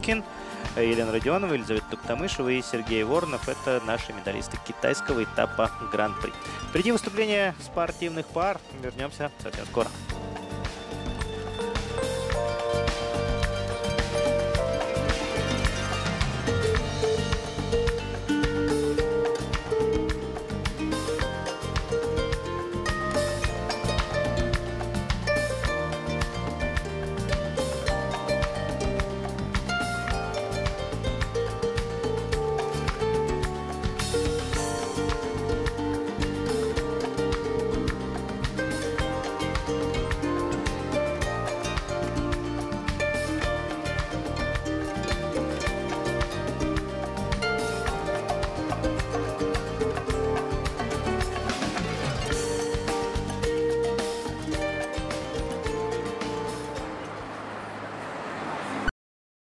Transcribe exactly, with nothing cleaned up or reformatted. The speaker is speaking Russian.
Пушкин, Елена Родионова, Елизавета Туктамышева и Сергей Воронов. Это наши медалисты китайского этапа Гран-при. Впереди выступление спортивных пар. Вернемся совсем скоро.